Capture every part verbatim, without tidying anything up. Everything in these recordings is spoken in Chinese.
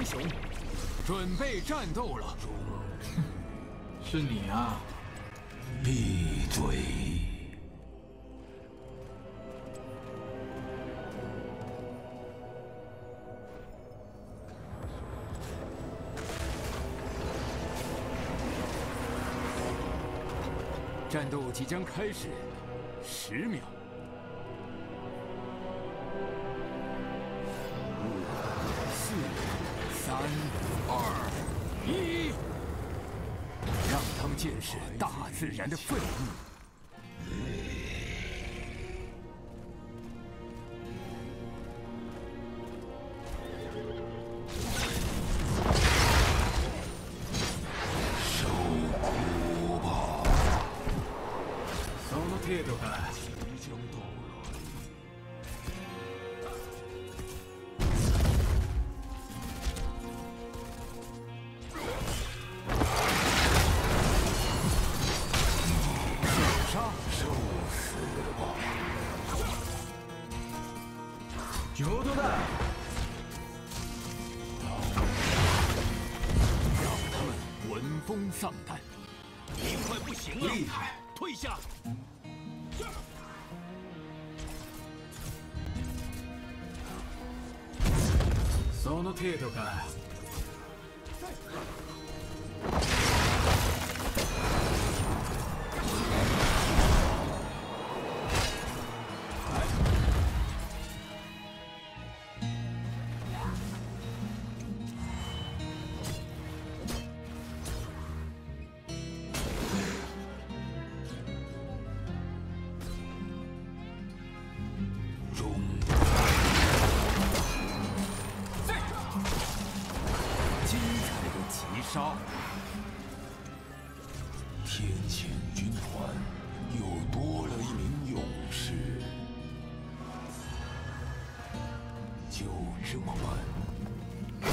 英雄，准备战斗了。 是你啊！ 闭嘴！ 战斗即将开始，十秒。 三、二、一，让他们见识大自然的愤怒。 受苦吧！ その程度か。 即将到来。 上等だ！ 让他们闻风丧胆。你快不行了！ 厉害！ 退下！ その程度か。 杀！ 天谴军团又多了一名勇士，就这么办？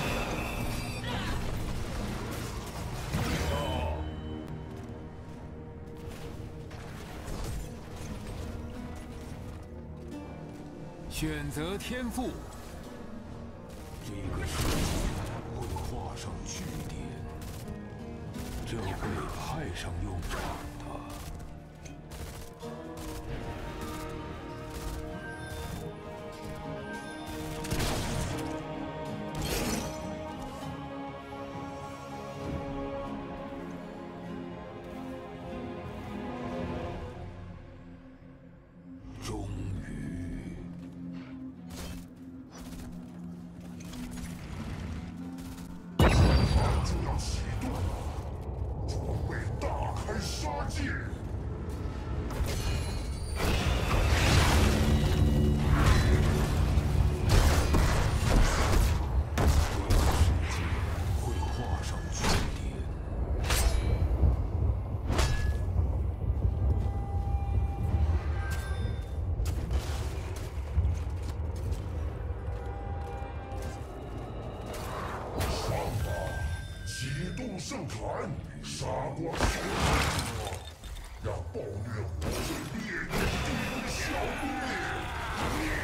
选择天赋。 这个世界会画上句点。 这会派上用场的。终于，就要启动了。 准备大开杀戒！这个世界会画上句点。上吧，启动圣传！ 杀光所有恶，让暴虐无罪烈焰地狱消灭！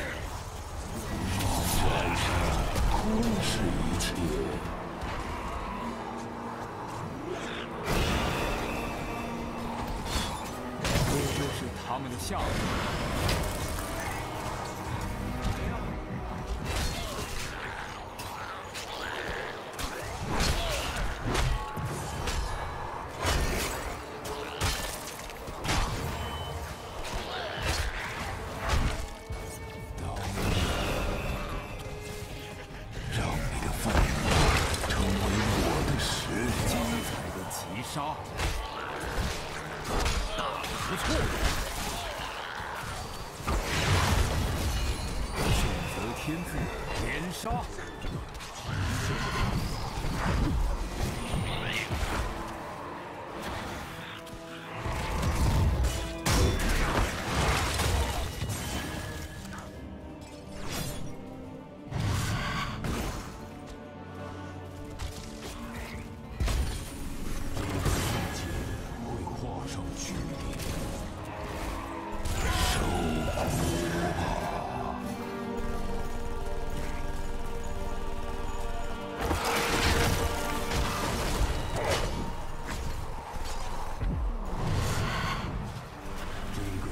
战胜吞噬一切。 这就是他们的下场。 杀！不错，选择天赋，连杀。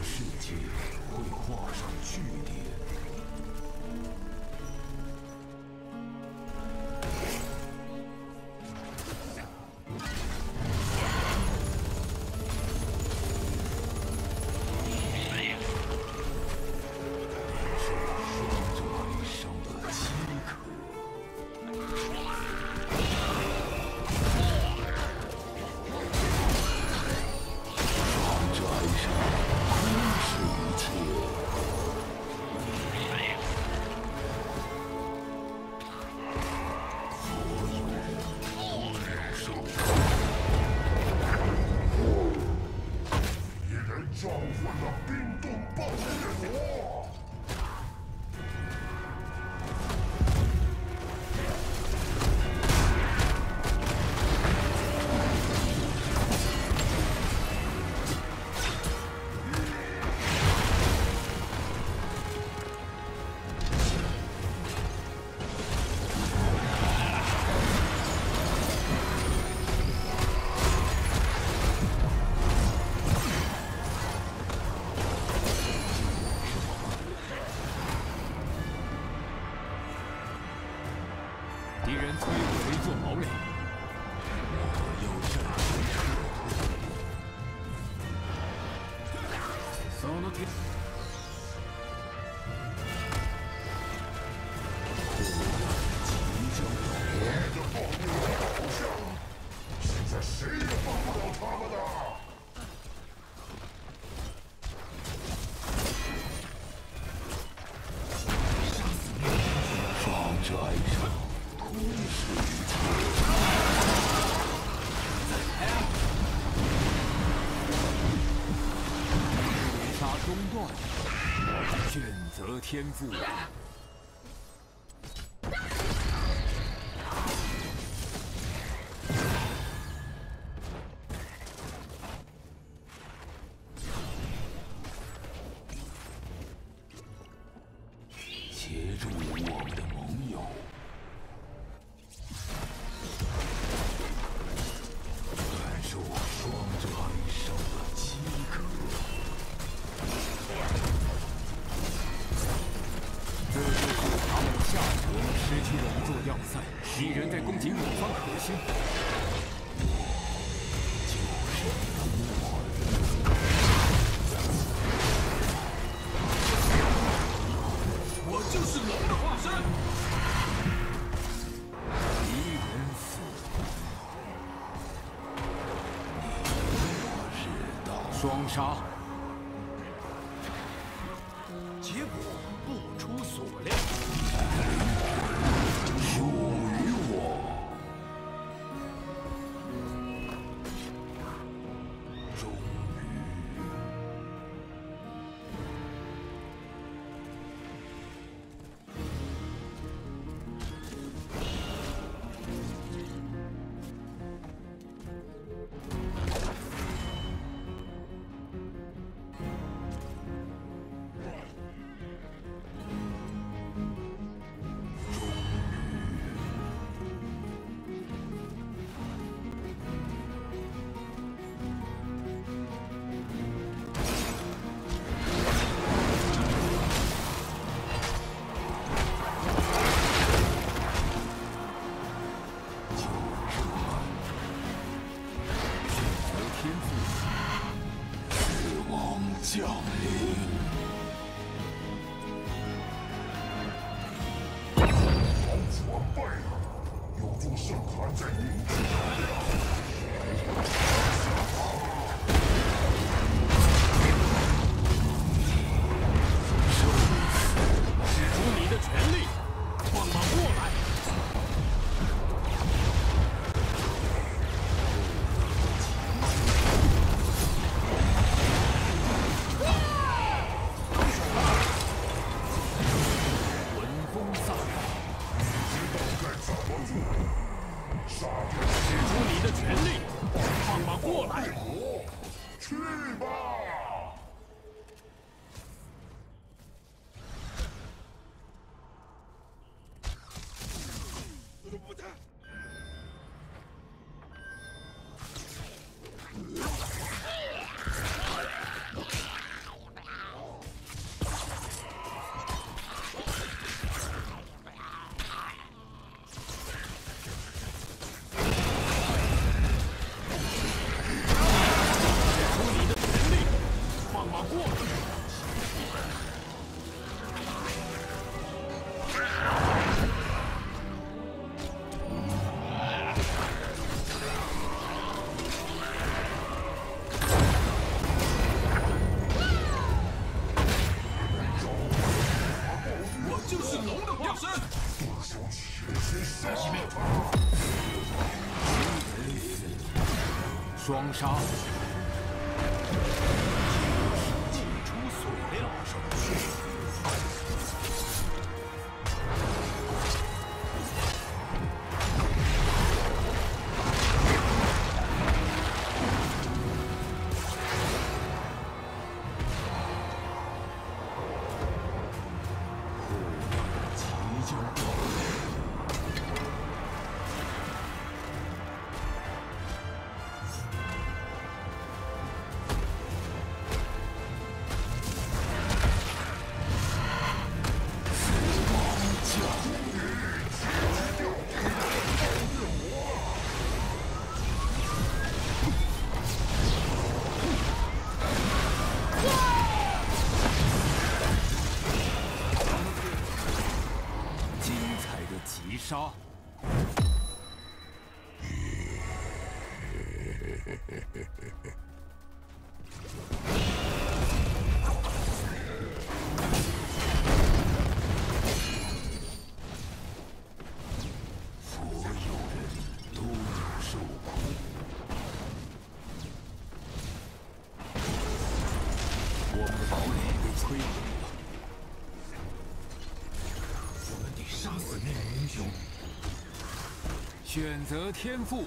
世界会画上句点。 召唤了冰冻暴烈魔！ 敌人摧毁了一座堡垒，我要战士撤退。 その手。 即将到来的暴虐好像，现在谁也帮不了他们了。 这哀伤吞噬一切。猎杀中断，选择天赋。协助我们的盟友。 失去了一座要塞，敌人在攻击我方核心。就是你的末日。 我就是龙的化身。 敌人死亡，你末日到。双杀。 结果不出所料。 属于我。终于，降临。 好船败了，有座圣坛在凝聚能量。 使出你的全力，帮忙过来！ 杀掉！ 双杀， 不出所料，圣躯。 即将到来。 击杀！所有人都要受苦。我们的堡垒被摧毁了。 杀死那名英雄， 选择天赋。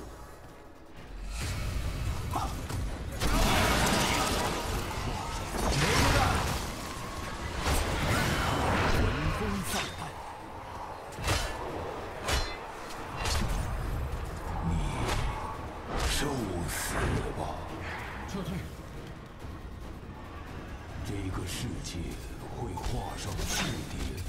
闻风丧胆，你受死吧！ 撤退。 这个世界会画上句点。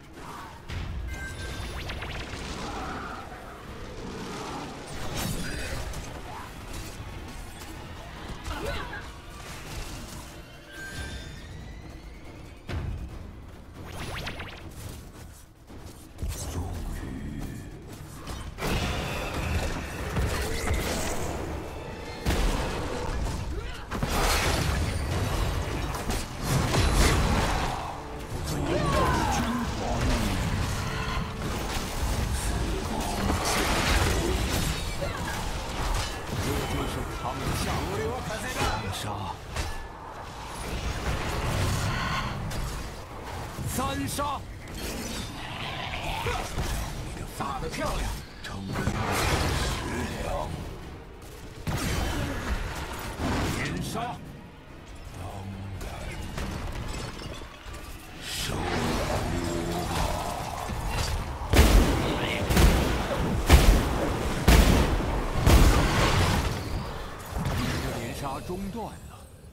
三杀！ 打得漂亮， 成为食粮。连杀！当然，受苦吧！你的连杀中断了。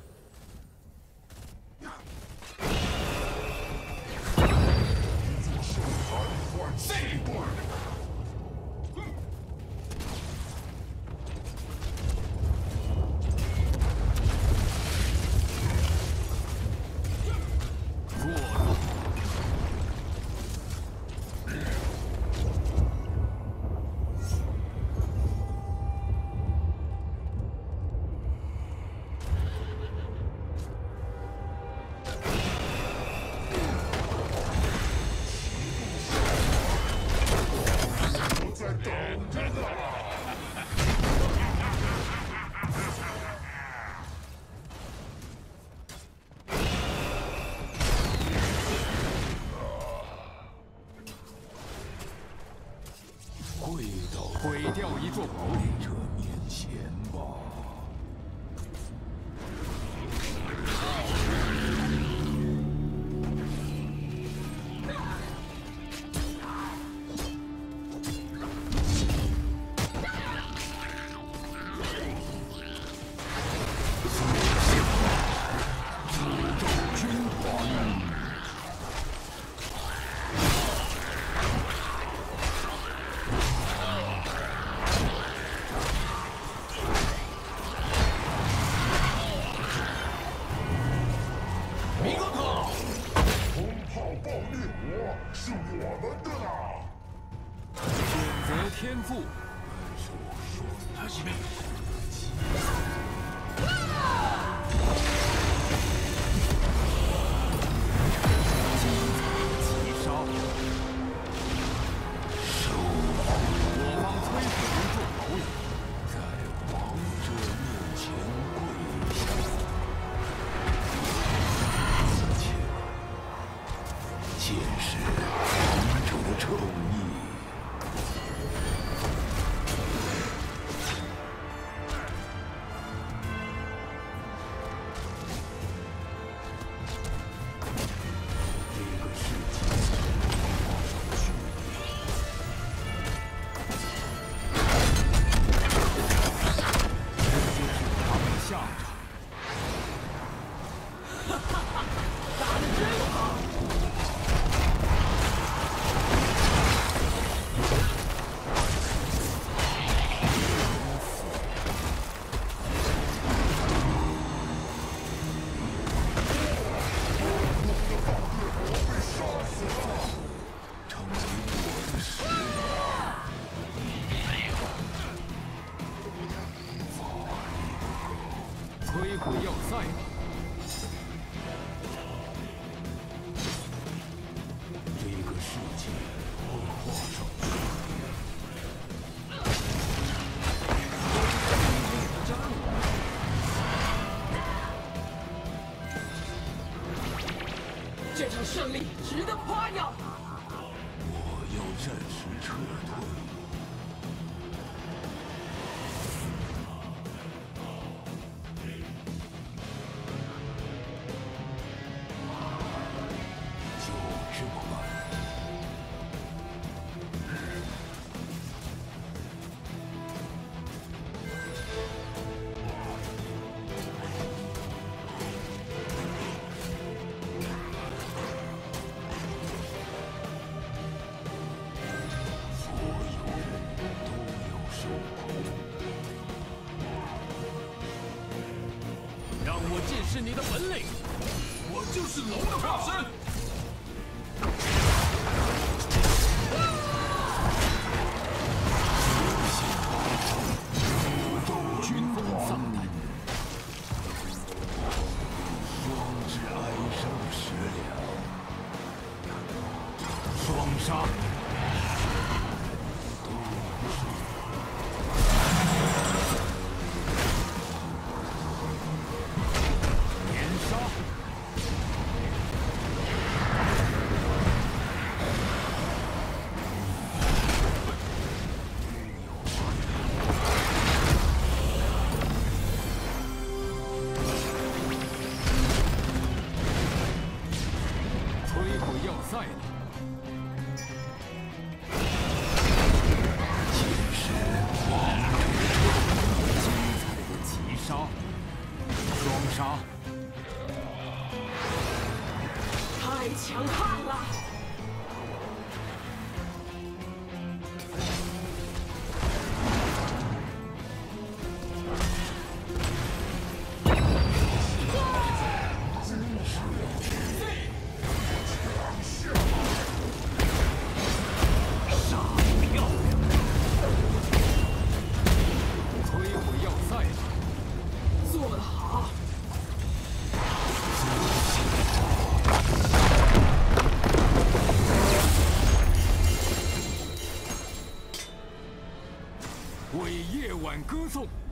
跪到毁掉一座堡垒者面前吧！诅咒军团。 你是我们的啦！ 选择天赋， 他西边。 摧毁要塞吧！这个世界会画上句点。这场胜利值得夸耀。 我要暂时撤退。 让我见识你的本领！ 我就是龙的化身。 军风丧胆， 双之哀伤食粮， 双杀！ 赛了，现实王者精彩的齐杀，双杀， 太强悍了！为夜晚歌颂。